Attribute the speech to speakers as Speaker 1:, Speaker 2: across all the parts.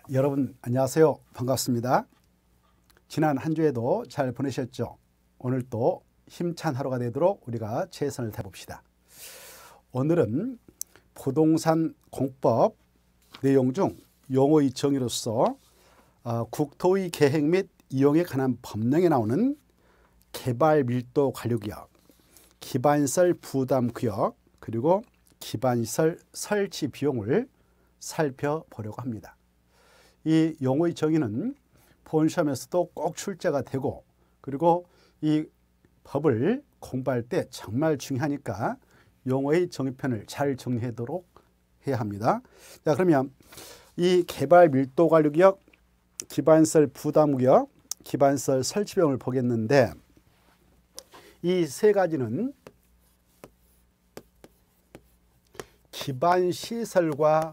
Speaker 1: 여러분 안녕하세요. 반갑습니다. 지난 한 주에도 잘 보내셨죠? 오늘 또 힘찬 하루가 되도록 우리가 최선을 다해봅시다. 오늘은 부동산 공법 내용 중 용어의 정의로서 국토의 계획 및 이용에 관한 법령에 나오는 개발 밀도 관리구역, 기반시설 부담구역, 그리고 기반시설 설치 비용을 살펴보려고 합니다. 이 용어의 정의는 본시험에서도 꼭 출제가 되고, 그리고 이 법을 공부할 때 정말 중요하니까 용어의 정의편을 잘 정리하도록 해야 합니다. 자, 그러면 이 개발 밀도 관리구역, 기반시설 부담구역, 기반시설 설치 비용을 보겠는데, 이 세 가지는 기반시설과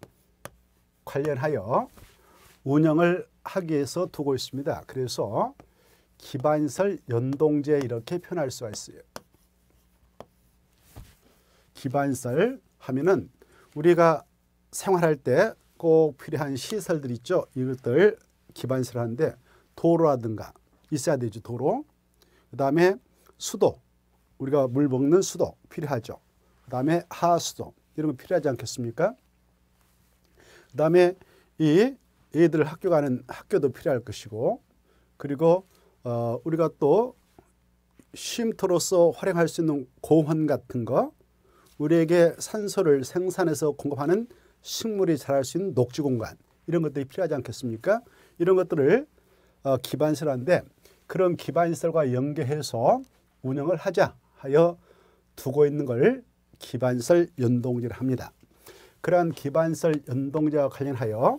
Speaker 1: 관련하여 운영을 하기 위해서 두고 있습니다. 그래서 기반시설 연동제 이렇게 표현할 수가 있어요. 기반시설 하면은 우리가 생활할 때 꼭 필요한 시설들 있죠. 이것들 기반시설 하는데 도로라든가 있어야 되죠. 도로. 그 다음에 수도. 우리가 물 먹는 수도 필요하죠. 그 다음에 하수도. 이런 거 필요하지 않겠습니까? 그 다음에 이 애들 학교 가는 학교도 필요할 것이고, 그리고 우리가 또 쉼터로서 활용할 수 있는 공원 같은 거, 우리에게 산소를 생산해서 공급하는 식물이 자랄 수 있는 녹지 공간, 이런 것들이 필요하지 않겠습니까? 이런 것들을 기반시설인데, 그런 기반시설과 연계해서 운영을 하자 하여 두고 있는 걸 기반시설 연동제를 합니다. 그러한 기반시설 연동제와 관련하여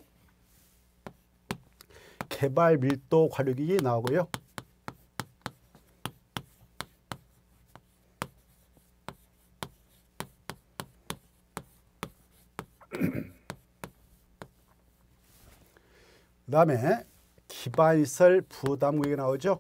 Speaker 1: 개발 밀도 관리구역이 나오고요. 그 다음에 기반시설 부담구역이 나오죠.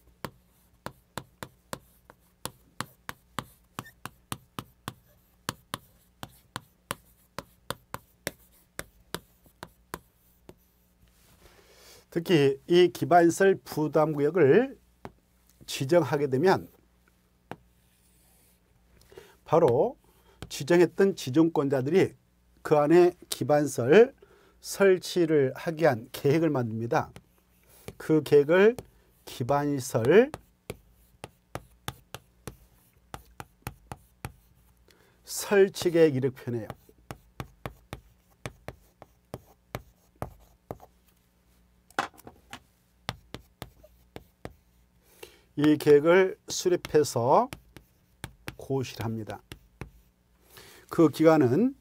Speaker 1: 특히 이 기반시설 부담구역을 지정하게 되면 바로 지정했던 지정권자들이 그 안에 기반시설 설치를 하기 위한 계획을 만듭니다. 그 계획을 기반시설 설치계획 이렇게 표현해요. 이 계획을 수립해서 고시를 합니다. 그 기간은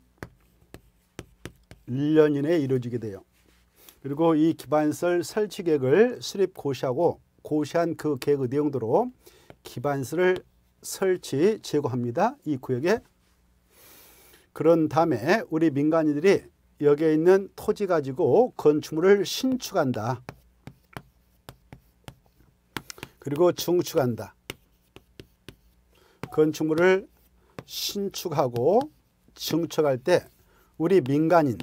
Speaker 1: 1년 이내에 이루어지게 돼요. 그리고 이 기반시설 설치 계획을 수립 고시하고 고시한 그 계획의 내용대로 기반시설을 설치 제고합니다. 이 구역에. 그런 다음에 우리 민간인들이 여기에 있는 토지 가지고 건축물을 신축한다. 그리고 증축한다. 건축물을 신축하고 증축할 때 우리 민간인에게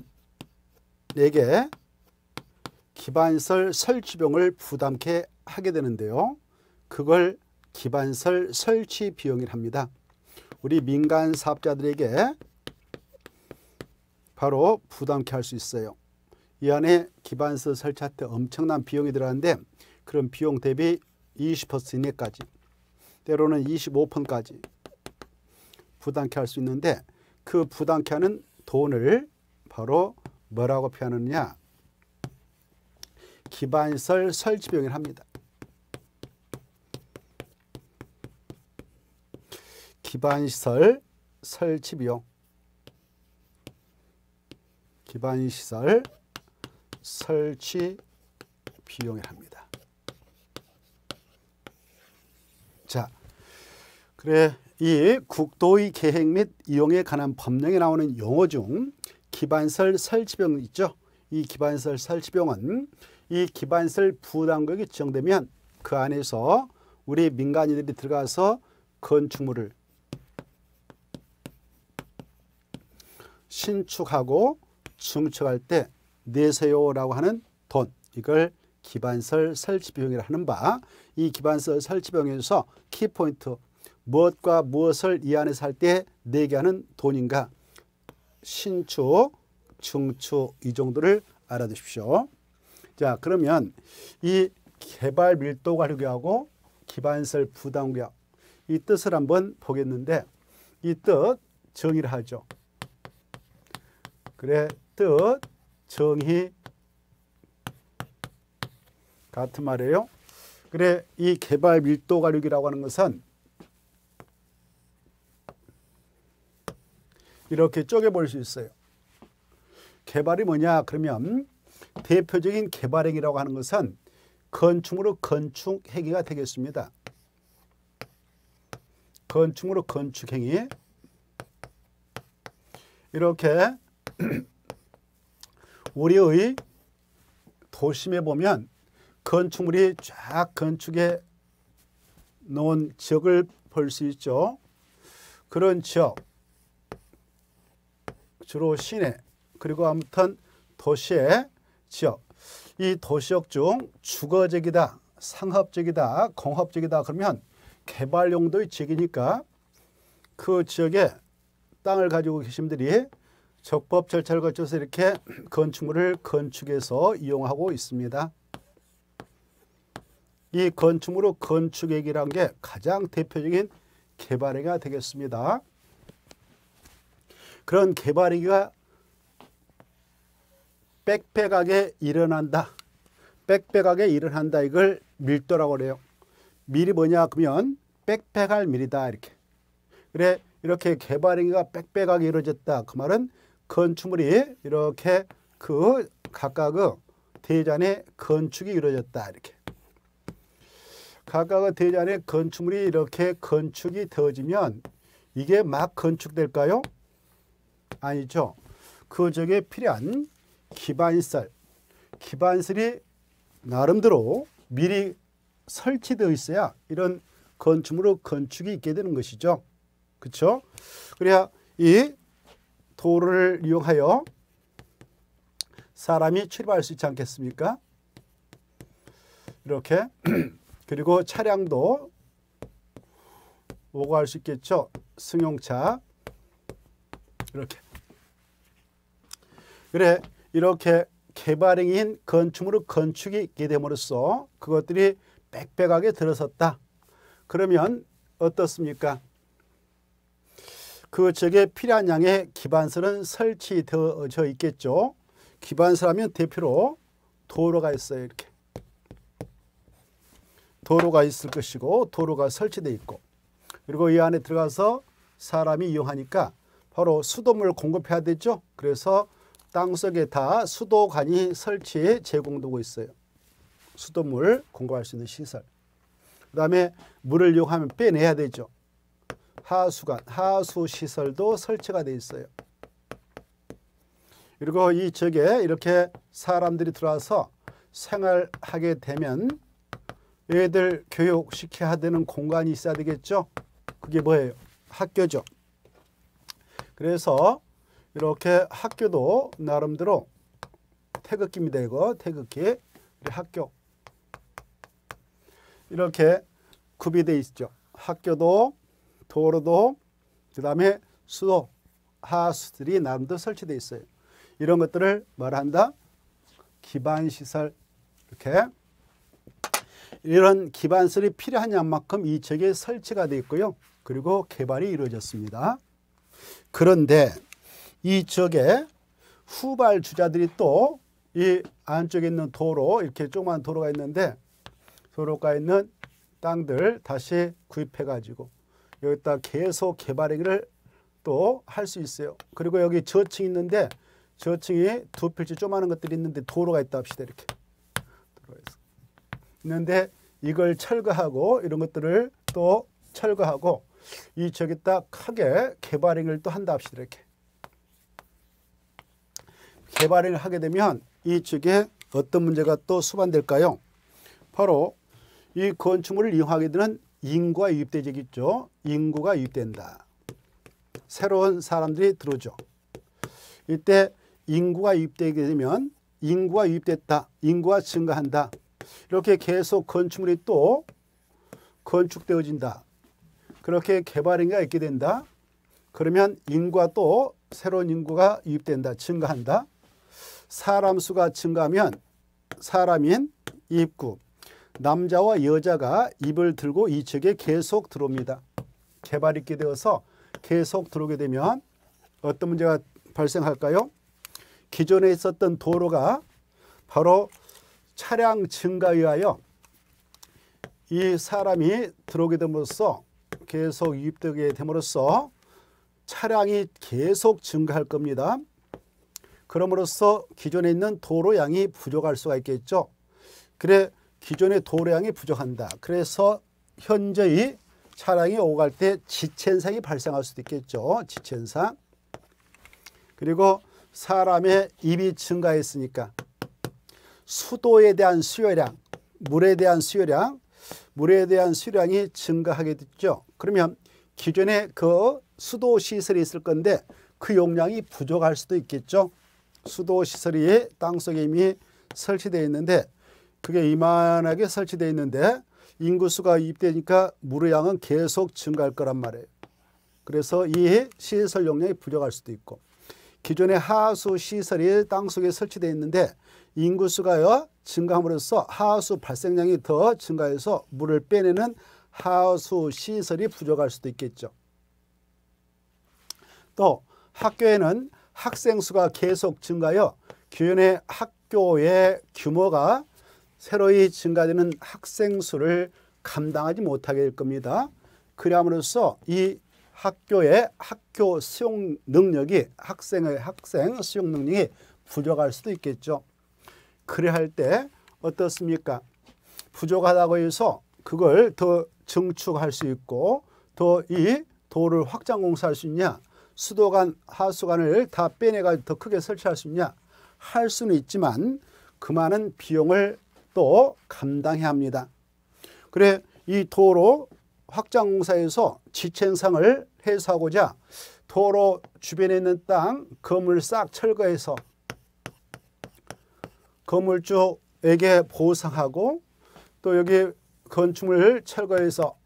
Speaker 1: 기반시설 설치 비용을 부담케 하게 되는데요. 그걸 기반시설 설치 비용이라 합니다. 우리 민간 사업자들에게 바로 부담케 할 수 있어요. 이 안에 기반시설 설치할 때 엄청난 비용이 들어가는데, 그런 비용 대비 20% 이내까지, 때로는 25%까지 부담케 할 수 있는데, 그 부담케 하는 돈을 바로 뭐라고 표현하느냐? 기반시설 설치 비용이라 합니다. 기반시설 설치 비용. 기반시설 설치 비용이라 합니다. 자, 그래, 이 국토의 계획 및 이용에 관한 법령에 나오는 용어 중 기반시설 설치비용 있죠. 이 기반시설 설치비용은 이 기반시설 부담구역이 지정되면 그 안에서 우리 민간인들이 들어가서 건축물을 신축하고 증축할 때 내세요라고 하는 돈, 이걸 기반설 설치 비용이라 하는 바, 이 기반설 설치 비용에서 키포인트, 무엇과 무엇을 이 안에서 할 때 내게 하는 돈인가? 신축, 중축 이 정도를 알아두십시오. 자, 그러면 이 개발 밀도 가격하고 기반설 부담 구역 이 뜻을 한번 보겠는데, 이 뜻 정의를 하죠. 그래, 뜻 정의 같은 말이에요. 그래, 이 개발 밀도 가격이라고 하는 것은 이렇게 쪼개볼 수 있어요. 개발이 뭐냐 그러면 대표적인 개발행위라고 하는 것은 건축물의 건축행위가 되겠습니다. 건축물의 건축행위. 이렇게 우리의 도심에 보면 건축물이 쫙 건축해 놓은 지역을 볼 수 있죠. 그런 지역, 주로 시내, 그리고 아무튼 도시의 지역, 이 도시역 중 주거적이다, 상업적이다, 공업적이다 그러면 개발 용도의 지역이니까 그 지역에 땅을 가지고 계신 분들이 적법 절차를 거쳐서 이렇게 건축물을 건축해서 이용하고 있습니다. 이 건축물의 건축액이라는 게 가장 대표적인 개발행위가 되겠습니다. 그런 개발행위가 빽빽하게 일어난다. 빽빽하게 일어난다. 이걸 밀도라고 그래요. 밀이 뭐냐 그러면 빽빽할 밀이다. 이렇게. 그래, 이렇게 개발행위가 빽빽하게 이루어졌다. 그 말은 건축물이 이렇게 그 각각의 대잔의 건축이 이루어졌다. 이렇게. 각각의 대잔의 건축물이 이렇게 건축이 되어지면 이게 막 건축될까요? 아니죠. 그 적에 필요한 기반설, 기반설이 나름대로 미리 설치되어 있어야 이런 건축물의 건축이 있게 되는 것이죠. 그렇죠? 그래야 이 도로를 이용하여 사람이 출입할 수 있지 않겠습니까? 이렇게. 그리고 차량도 오고 갈 수 있겠죠. 승용차. 이렇게. 그래, 이렇게 개발행위인 건축물의 건축이 있게 됨으로써 그것들이 빽빽하게 들어섰다. 그러면 어떻습니까? 그 지역에 필요한 양의 기반설은 설치되어져 있겠죠. 기반설하면 대표로 도로가 있어요. 이렇게. 도로가 있을 것이고 도로가 설치되어 있고, 그리고 이 안에 들어가서 사람이 이용하니까 바로 수도물 공급해야 되죠. 그래서 땅속에 다 수도관이 설치해 제공되고 있어요. 수도물 공급할 수 있는 시설. 그 다음에 물을 이용하면 빼내야 되죠. 하수관, 하수시설도 설치가 되어 있어요. 그리고 이 지역에 이렇게 사람들이 들어와서 생활하게 되면 애들 교육시켜야 되는 공간이 있어야 되겠죠. 그게 뭐예요? 학교죠. 그래서 이렇게 학교도 나름대로 태극기입니다. 이거 태극기. 학교. 이렇게 구비되어 있죠. 학교도 도로도 그 다음에 수도, 하수들이 나름대로 설치되어 있어요. 이런 것들을 말한다? 기반시설. 이렇게. 이런 기반설이 필요한 양만큼 이 지역에 설치가 되어 있고요. 그리고 개발이 이루어졌습니다. 그런데 이 지역에 후발주자들이 또 이 안쪽에 있는 도로, 이렇게 조그만 도로가 있는데 도로가 있는 땅들 다시 구입해가지고 여기다 계속 개발행위를 또 할 수 있어요. 그리고 여기 저층이 있는데 저층이 두 필지 조그마한 것들이 있는데 도로가 있다 합시다. 이렇게 도로가 있는데 이걸 철거하고 이런 것들을 또 철거하고 이 저기다 크게 개발행위를 또 한다 합시다. 이렇게 개발행위를 하게 되면 이 쪽에 어떤 문제가 또 수반될까요? 바로 이 건축물을 이용하게 되는 인구가 유입되겠죠. 인구가 유입된다. 새로운 사람들이 들어오죠. 이때 인구가 유입되게 되면 인구가 유입됐다. 인구가 증가한다. 이렇게 계속 건축물이 또 건축되어진다. 그렇게 개발행위가 있게 된다. 그러면 인구가 또 새로운 인구가 유입된다. 증가한다. 사람 수가 증가하면 사람인 입구, 남자와 여자가 입을 들고 이 지역에 계속 들어옵니다. 개발이 있게 되어서 계속 들어오게 되면 어떤 문제가 발생할까요? 기존에 있었던 도로가 바로 차량 증가에 의하여 이 사람이 들어오게 됨으로써 계속 유입되게 됨으로써 차량이 계속 증가할 겁니다. 그럼으로써 기존에 있는 도로 양이 부족할 수가 있겠죠. 그래 기존의 도로 양이 부족한다. 그래서 현재의 차량이 오고 갈 때 지체 현상이 발생할 수도 있겠죠. 지체 현상. 그리고 사람의 입이 증가했으니까 수도에 대한 수요량, 물에 대한 수요량이 증가하게 됐죠. 그러면 기존에 그 수도 시설이 있을 건데 그 용량이 부족할 수도 있겠죠. 수도 시설이 땅속에 이미 설치되어 있는데 그게 이만하게 설치되어 있는데 인구수가 유입되니까 물의 양은 계속 증가할 거란 말이에요. 그래서 이 시설 용량이 부족할 수도 있고, 기존의 하수 시설이 땅속에 설치되어 있는데 인구수가 증가함으로써 하수 발생량이 더 증가해서 물을 빼내는 하수 시설이 부족할 수도 있겠죠. 또 학교에는 학생 수가 계속 증가하여 기존의 학교의 규모가 새로이 증가되는 학생 수를 감당하지 못하게 될 겁니다. 그럼으로써 이 학교의 학교 수용 능력이 학생 수용 능력이 부족할 수도 있겠죠. 그래 할 때 어떻습니까? 부족하다고 해서 그걸 더 증축할 수 있고 더 이 도를 확장 공사할 수 있냐? 수도관, 하수관을 다 빼내가 더 크게 설치할 수 있냐? 할 수는 있지만 그 많은 비용을 또 감당해야 합니다. 그래 이 도로 확장 공사에서 지체 현상을 해소하고자 도로 주변에 있는 땅 건물 싹 철거해서 건물주에게 보상하고 또 여기 건축물 철거해서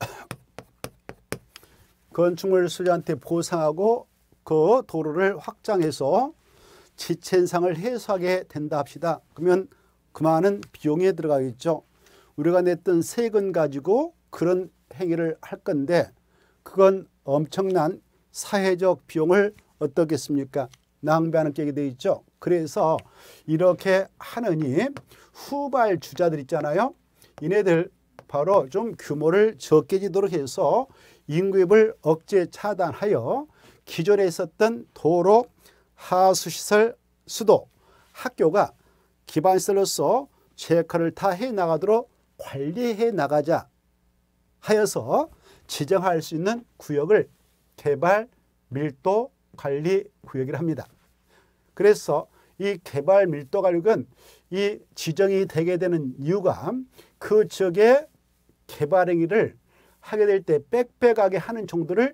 Speaker 1: 건축물 수주한테 보상하고 그 도로를 확장해서 지체 현상을 해소하게 된다 합시다. 그러면 그 많은 비용이 들어가겠죠. 우리가 냈던 세금 가지고 그런 행위를 할 건데 그건 엄청난 사회적 비용을 어떻겠습니까? 낭비하는 격이 되어 있죠. 그래서 이렇게 하느니 후발주자들 있잖아요. 이네들 바로 좀 규모를 적게 지도록 해서 인구입을 억제 차단하여 기존에 있었던 도로, 하수시설, 수도, 학교가 기반시설로서 제 역할을 다 해나가도록 관리해 나가자 하여서 지정할 수 있는 구역을 개발 밀도 관리 구역이라 합니다. 그래서 이 개발 밀도 관리구역은 이 지정이 되게 되는 이유가 그 지역의 개발 행위를 하게 될 때 빽빽하게 하는 정도를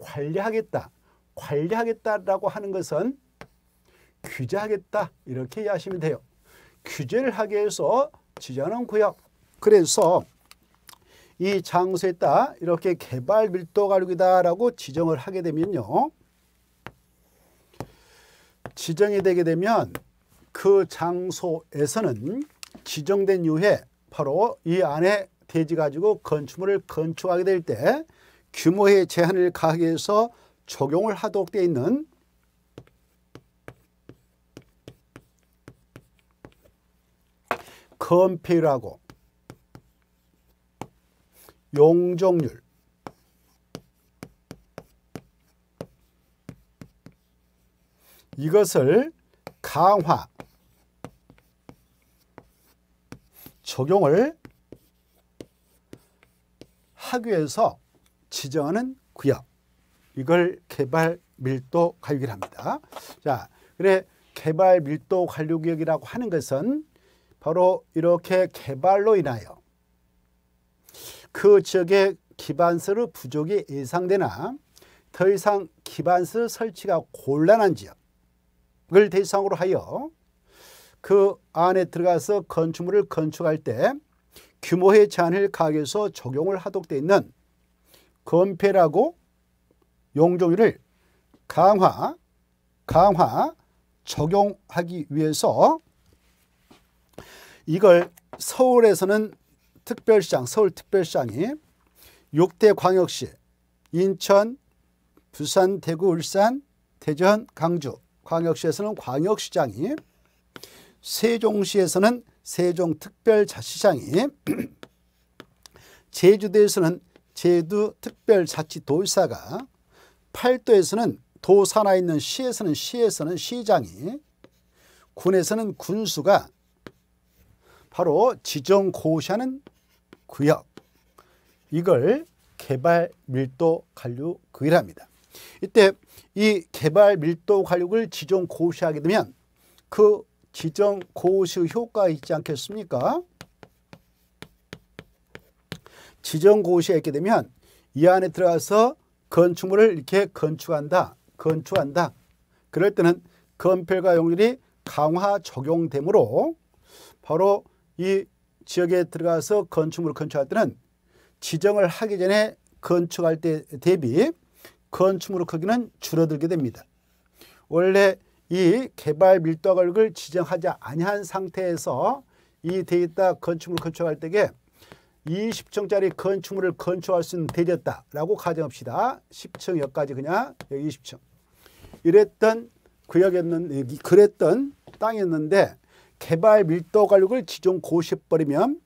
Speaker 1: 관리하겠다라고 하는 것은 규제하겠다 이렇게 이해하시면 돼요. 규제를 하기 위해서 지정하는 구역. 그래서 이 장소에다 이렇게 개발 밀도 관리구역이다라고 지정을 하게 되면요. 지정이 되게 되면 그 장소에서는 지정된 이후에 바로 이 안에 대지 가지고 건축물을 건축하게 될 때 규모의 제한을 가하기 위해서 적용을 하도록 되어 있는 건폐율하고 용적률, 이것을 강화, 적용을 하기 위해서 지정하는 구역, 이걸 개발 밀도 관리구역이라 합니다. 자, 그래 개발 밀도 관리구역이라고 하는 것은 바로 이렇게 개발로 인하여 그 지역의 기반시설 부족이 예상되나 더 이상 기반시설 설치가 곤란한 지역을 대상으로 하여 그 안에 들어가서 건축물을 건축할 때 규모의 제한을 가하해서 적용을 하도록 되어 있는 건폐라고 용적률을 강화 적용하기 위해서 이걸 서울에서는 특별시장, 서울특별시장이 6대 광역시, 인천, 부산, 대구, 울산, 대전, 강주, 광역시에서는 광역시장이, 세종시에서는 세종특별자치시장이, 제주도에서는 제주특별자치도지사가, 팔도에서는 도 산하에 있는 시에서는 시장이, 군에서는 군수가 바로 지정고시하는 구역, 이걸 개발밀도관리구역이랍니다. 이때 이 개발밀도관리구역을 지정고시하게 되면 그 지정고시 효과가 있지 않겠습니까? 지정고시했게 되면 이 안에 들어가서 건축물을 이렇게 건축한다. 그럴 때는 건폐율과 용률이 강화 적용되므로 바로 이 지역에 들어가서 건축물을 건축할 때는 지정을 하기 전에 건축할 때 대비 건축물 크기는 줄어들게 됩니다. 원래 이 개발 밀도구역을 지정하지 아니한 상태에서 이 데이터 건축물을 건축할 때에 20층짜리 건축물을 건축할 수 있는 대지였다라고 가정합시다. 10층 여기까지 그냥 여기 20층. 이랬던 구역이었는데, 그랬던 땅이었는데 개발 밀도 관리구역을 지정 고시해버리면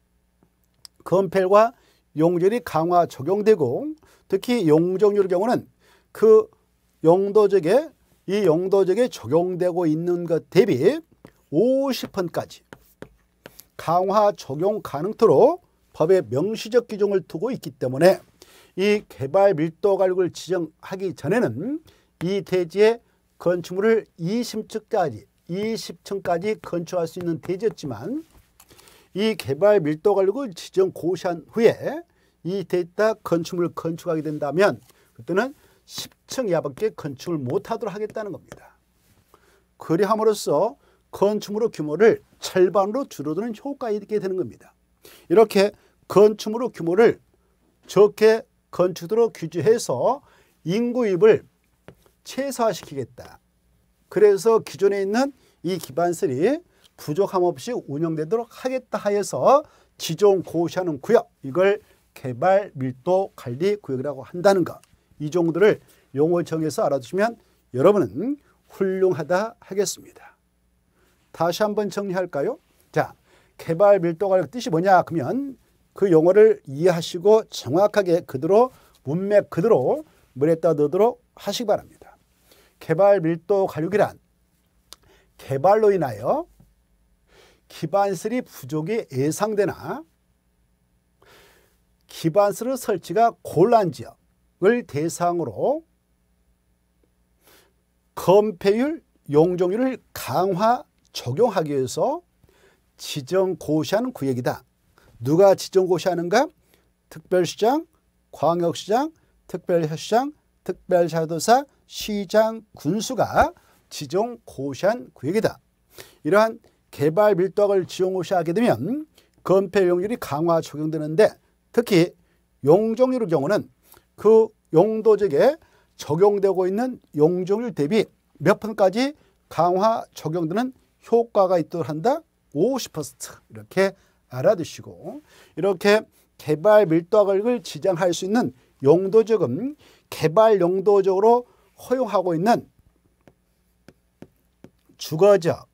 Speaker 1: 건폐율과 용적률이 강화 적용되고, 특히 용적률의 경우는 그 용도적에 적용되고 있는 것 대비 50%까지 강화 적용 가능토록 법에 명시적 규정을 두고 있기 때문에 이 개발 밀도 관리구역을 지정하기 전에는 이 대지의 건축물을 20층까지 건축할 수 있는 대지였지만, 이 개발 밀도 관리구역을 지정 고시한 후에 이 데이터 건축물을 건축하게 된다면 그때는 10층 이하밖에 건축을 못하도록 하겠다는 겁니다. 그리함으로써 건축물의 규모를 절반으로 줄어드는 효과가 있게 되는 겁니다. 이렇게 건축물의 규모를 적게 건축으로 규제해서 인구 유입을 최소화시키겠다. 그래서 기존에 있는 이 기반시설이 부족함 없이 운영되도록 하겠다 하여서 지정 고시하는 구역, 이걸 개발 밀도 관리 구역이라고 한다는 것, 이 정도를 용어 정해서 알아두시면 여러분은 훌륭하다 하겠습니다. 다시 한번 정리할까요? 자, 개발 밀도 관리 뜻이 뭐냐 그러면 그 용어를 이해하시고 정확하게 그대로 문맥 그대로 머리에다 넣도록 하시기 바랍니다. 개발 밀도 관리란 개발로 인하여 기반시설이 부족이 예상되나 기반시설 설치가 곤란 지역을 대상으로 건폐율, 용적률을 강화 적용하기 위해서 지정 고시하는 구역이다. 누가 지정 고시하는가? 특별시장, 광역시장, 특별시장, 특별자치도사, 시장, 군수가 지정 고시한 구역이다. 이러한 개발 밀도구역을 지정 고시하게 되면 건폐 용률이 강화 적용되는데, 특히 용적률의 경우는 그 용도적에 적용되고 있는 용적률 대비 몇 %까지 강화 적용되는 효과가 있도록 한다. 50% 이렇게 알아두시고, 이렇게 개발 밀도구역을 지정할 수 있는 용도적은 개발 용도적으로 허용하고 있는 주거적,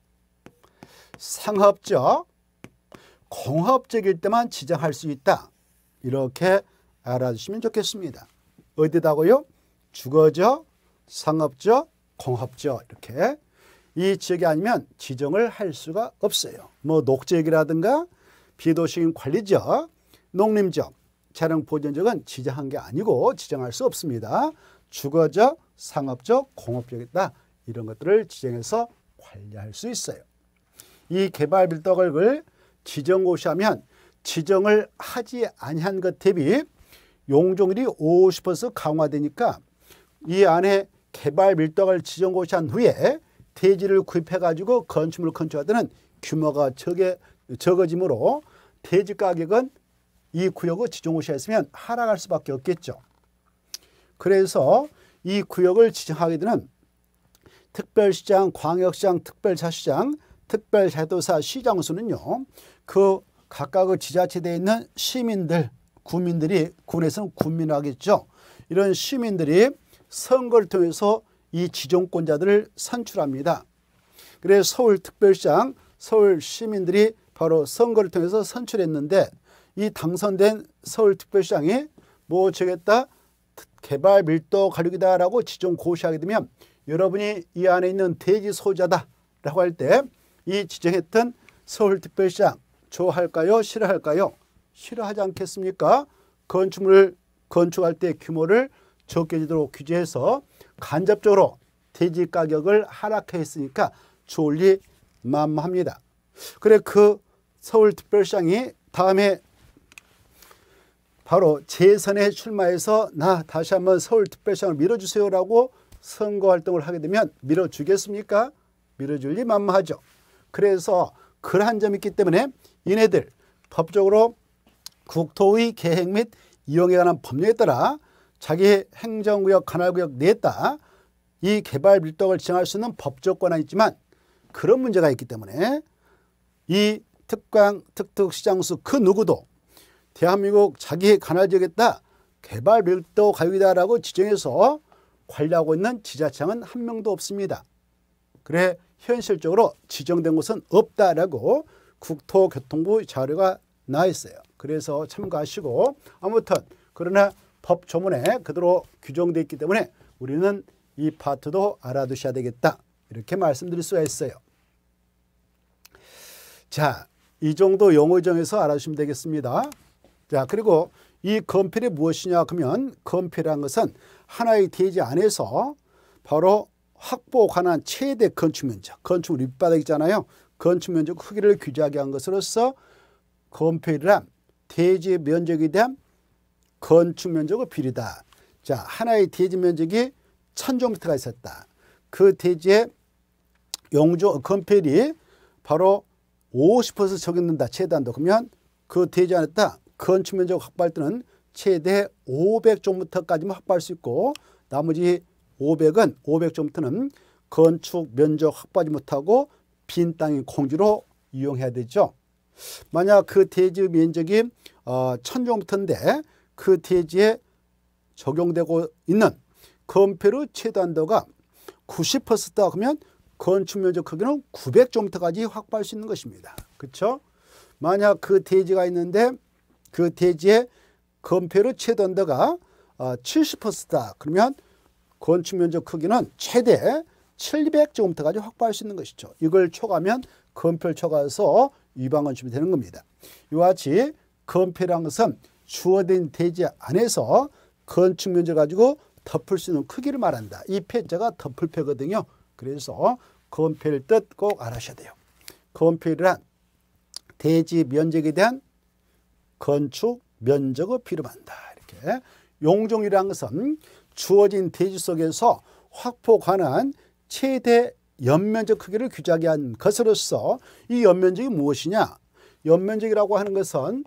Speaker 1: 상업적, 공업적일 때만 지정할 수 있다. 이렇게 알아주시면 좋겠습니다. 어디다고요? 주거적, 상업적, 공업적, 이렇게 이 지역이 아니면 지정을 할 수가 없어요. 뭐 녹지역이라든가 비도시인 관리지역, 농림지역, 자연보전지역은 지정한 게 아니고 지정할 수 없습니다. 주거적, 상업적, 공업적이다. 이런 것들을 지정해서 관리할 수 있어요. 이 개발 밀도구역을 지정 고시하면 지정을 하지 아니한 것 대비 용적률이 50% 강화되니까 이 안에 개발 밀도구역을 지정 고시한 후에 대지를 구입해 가지고 건축물을 건축할 때는 규모가 적어지므로 대지 가격은 이 구역의 지정호시가 있으면 하락할 수밖에 없겠죠. 그래서 이 구역을 지정하게 되는 특별시장, 광역시장, 특별자치장, 특별자도사 시장수는요, 그 각각의 지자체에 있는 시민들, 구민들이, 군에서는 군민을 하겠죠. 이런 시민들이 선거를 통해서 이 지정권자들을 선출합니다. 그래서 서울특별시장, 서울 시민들이 바로 선거를 통해서 선출했는데, 이 당선된 서울특별시장이 뭐 저겠다 개발 밀도 가륙이다라고 지정 고시하게 되면 여러분이 이 안에 있는 대지 소유자다라고 할 때 이 지정했던 서울특별시장 좋아할까요? 싫어할까요? 싫어하지 않겠습니까? 건축물을 건축할 때 규모를 적게 지도록 규제해서 간접적으로 대지 가격을 하락해 했으니까 좋을 리 만무합니다. 그래 그 서울특별시장이 다음에 바로 재선에 출마해서 나 다시 한번 서울특별시장을 밀어주세요라고 선거활동을 하게 되면 밀어주겠습니까? 밀어줄 리 만무하죠. 그래서 그러한 점이 있기 때문에 이네들 법적으로 국토의 계획 및 이용에 관한 법령에 따라 자기 행정구역, 관할구역 냈다. 이 개발 밀도를 지정할 수 있는 법적 권한이 있지만 그런 문제가 있기 때문에 이 특강, 특특시장수 그 누구도 대한민국 자기 관할지역에다 개발 밀도 가격이다라고 지정해서 관리하고 있는 지자체는 한 명도 없습니다. 그래 현실적으로 지정된 곳은 없다라고 국토교통부 자료가 나와 있어요. 그래서 참고하시고 아무튼 그러나 법 조문에 그대로 규정되어 있기 때문에 우리는 이 파트도 알아두셔야 되겠다. 이렇게 말씀드릴 수가 있어요. 자, 이 정도 용어 정해서 알아주시면 되겠습니다. 자, 그리고 이 건폐율이 무엇이냐 그러면 건폐율이라는 것은 하나의 대지 안에서 바로 확보 관한 최대 건축면적, 건축물 밑바닥 있잖아요. 건축면적 크기를 규제하게 한 것으로서 건폐율이란 대지 면적에 대한 건축면적의 비례다. 자, 하나의 대지 면적이 1000제곱미터가 있었다. 그 대지의 건폐율이 바로 50% 적용된다. 최대한도. 그러면 그 대지 안에다 건축면적 확보할 때는 최대 500제곱미터까지만 확보할 수 있고 나머지 500제곱미터는 건축 면적 확보하지 못하고 빈 땅인 공지로 이용해야 되죠. 만약 그 대지 면적이 1000제곱미터인데 그 대지에 적용되고 있는 건폐율의 최단도가 90%다 그러면 건축 면적 크기는 900제곱미터까지 확보할 수 있는 것입니다. 그렇죠? 만약 그 대지가 있는데 그 대지의 건폐율의 최단도가 70%다 그러면 건축 면적 크기는 최대 700제곱미터까지 확보할 수 있는 것이죠. 이걸 초과하면 건폐율 초과해서 위반 건축이 되는 겁니다. 이와 같이 건폐율이라는 것은 주어진 대지 안에서 건축 면적 가지고 덮을 수 있는 크기를 말한다. 이 패자가 덮을패거든요. 그래서 건폐율 뜻 꼭 알아셔야 돼요. 건폐율이란 대지 면적에 대한 건축 면적을 비름한다. 이렇게 용종이라는 것은 주어진 대지 속에서 확보 관한 최대 연면적 크기를 규정하게 한 것으로서 이 연면적이 무엇이냐? 연면적이라고 하는 것은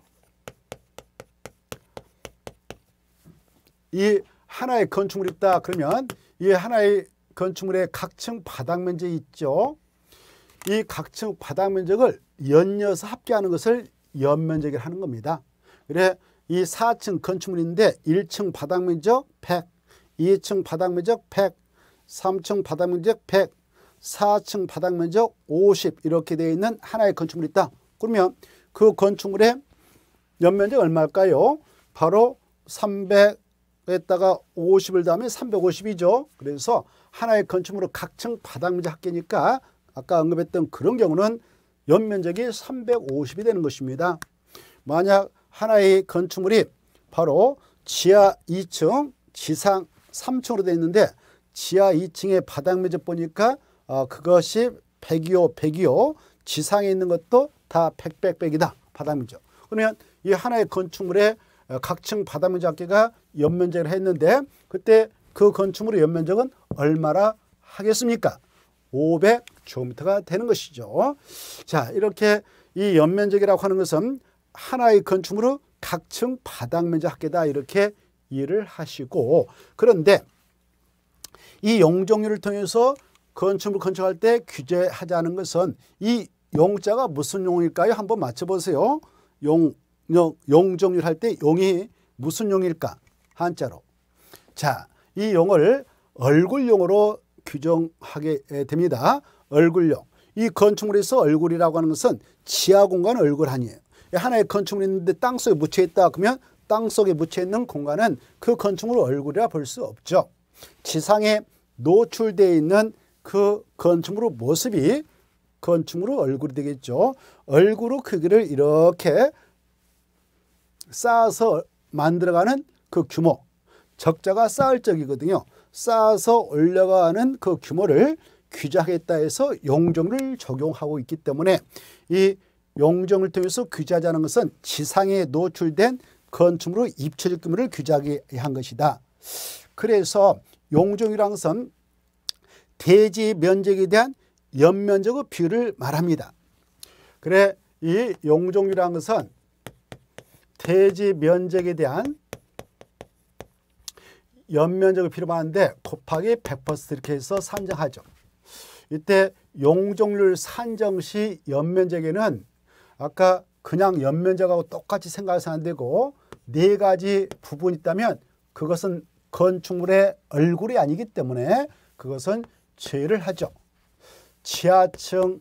Speaker 1: 이 하나의 건축물이 있다 그러면 이 하나의 건축물의 각층 바닥 면적이 있죠. 이 각층 바닥 면적을 연이어서 합계하는 것을 연면적이라 하는 겁니다. 그래 이 4층 건축물인데 1층 바닥 면적 100, 2층 바닥 면적 100, 3층 바닥 면적 100, 4층 바닥 면적 50 이렇게 되어 있는 하나의 건축물이 있다. 그러면 그 건축물의 연면적 얼마일까요? 바로 300에다가 50을 더하면 350이죠. 그래서 하나의 건축물의 각층 바닥 면적 합계니까 아까 언급했던 그런 경우는 연면적이 350이 되는 것입니다. 만약 하나의 건축물이 바로 지하 2층, 지상 3층으로 되어 있는데 지하 2층의 바닥 면적 보니까 그것이 100이요, 100이요. 지상에 있는 것도 다 100, 100, 100이다. 바닥 면적. 그러면 이 하나의 건축물의 각층 바닥 면적 합계가 연면적을 했는데 그때 그 건축물의 연면적은 얼마나 하겠습니까? 500제곱미터가 되는 것이죠. 자, 이렇게 이 연면적이라고 하는 것은 하나의 건축물의 각층 바닥 면적 합계다 이렇게 이해를 하시고, 그런데 이 용적률을 통해서 건축물 건축할 때 규제하자는 것은 이 용자가 무슨 용일까요? 한번 맞춰보세요. 용적률 할 때 용이 무슨 용일까? 한자로. 자, 이 용을 얼굴용으로 규정하게 됩니다. 얼굴용. 이 건축물에서 얼굴이라고 하는 것은 지하 공간 얼굴 아니에요. 하나의 건축물이 있는데 땅속에 묻혀 있다 그러면 땅속에 묻혀 있는 공간은 그 건축물 얼굴이라 볼 수 없죠. 지상에 노출되어 있는 그 건축물의 모습이 건축물의 얼굴이 되겠죠. 얼굴의 크기를 이렇게 쌓아서 만들어가는 그 규모, 적자가 쌓을 적이거든요. 쌓아서 올려가는 그 규모를 규제하겠다 해서 용적률을 적용하고 있기 때문에 이 용적률을 통해서 규제하자는 것은 지상에 노출된 건축물의 입체적 규모를 규제하게 한 것이다. 그래서 용적률이라는 것은 대지 면적에 대한 연면적의 비율을 말합니다. 그래, 이 용적률이라는 것은 대지 면적에 대한 연면적을 비롯하는데 곱하기 100% 이렇게 해서 산정하죠. 이때 용적률 산정 시 연면적에는 아까 그냥 연면적하고 똑같이 생각해서 안 되고 네 가지 부분이 있다면 그것은 건축물의 얼굴이 아니기 때문에 그것은 제외를 하죠. 지하층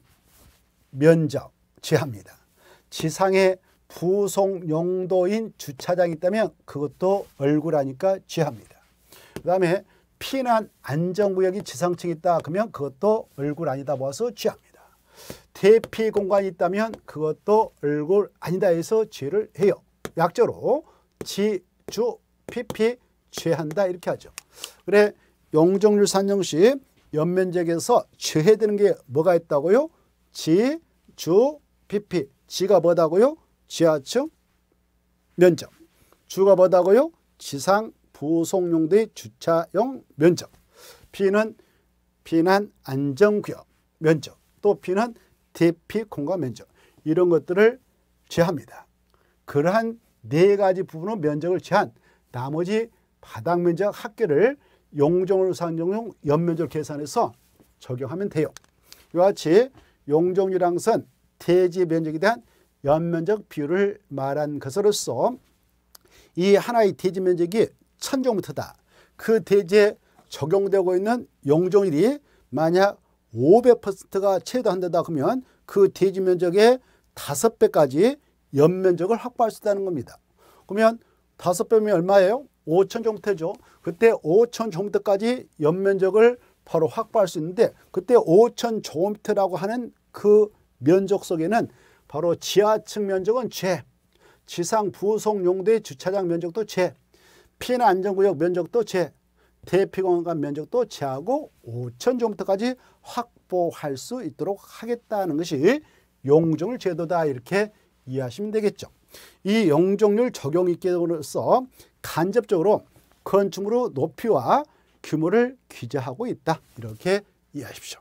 Speaker 1: 면적 제외합니다. 지상에 부속 용도인 주차장이 있다면 그것도 얼굴하니까 제외합니다. 그 다음에 피난 안전구역이 지상층에 있다 그러면 그것도 얼굴 아니다 모아서 제외합니다. 대피 공간이 있다면 그것도 얼굴 아니다 해서 제외를 해요. 약자로 지, 주, PP 제외한다 이렇게 하죠. 그래, 용적률 산정 시 연면적에서 제외되는 게 뭐가 있다고요? 지, 주, PP. 지가 뭐다고요? 지하층 면적. 주가 뭐다고요? 지상 부속 용도의 주차용 면적. P는 피난 안전구역 면적. 또 P는 대피 공간 면적. 이런 것들을 제외합니다. 그러한 네 가지 부분의 면적을 제한 나머지 바닥 면적 합계를 용적률 산정용 연면적을 계산해서 적용하면 돼요. 이와 같이 용적률이라는 것은 대지 면적에 대한 연면적 비율을 말한 것으로서 이 하나의 대지 면적이 1000제곱미터다. 그 대지에 적용되고 있는 용적률이 만약 500%가 채도한다 그러면 그 대지 면적의 5배까지 연면적을 확보할 수 있다는 겁니다. 그러면 5배면 얼마예요? 5000제곱미터죠. 그때 5000제곱미터까지 연면적을 바로 확보할 수 있는데 그때 5000제곱미터라고 하는 그 면적 속에는 바로 지하층 면적은 제, 지상 부속 용도의 주차장 면적도 제, 피난 안전구역 면적도 제, 대피공간 면적도 제하고 5000제곱미터까지 확보할 수 있도록 하겠다는 것이 용적률 제도다 이렇게 이해하시면 되겠죠. 이 용적률 적용이 있게로서 간접적으로 건축물의 높이와 규모를 규제하고 있다 이렇게 이해하십시오.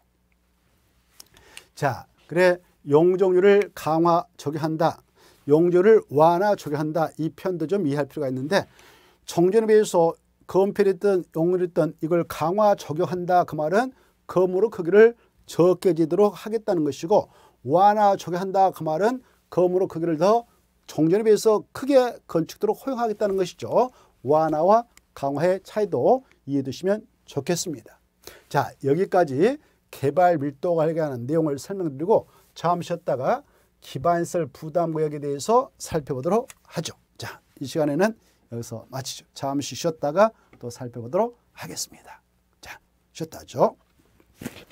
Speaker 1: 자, 그래 용적률을 강화 적용한다, 용적률을 완화 적용한다 이 편도 좀 이해할 필요가 있는데 정전에 비해서 건폐했던 용률이던 이걸 강화 적용한다 그 말은 건물의 크기를 적게 지도록 하겠다는 것이고 완화 적용한다 그 말은 건물의 크기를 더 종전에 비해서 크게 건축도록 허용하겠다는 것이죠. 완화와 강화의 차이도 이해해 두시면 좋겠습니다. 자, 여기까지 개발 밀도 관리하는 내용을 설명드리고 잠시 쉬었다가 기반시설 부담구역에 대해서 살펴보도록 하죠. 자, 이 시간에는 여기서 마치죠. 잠시 쉬었다가 또 살펴보도록 하겠습니다. 자, 쉬었다 하죠.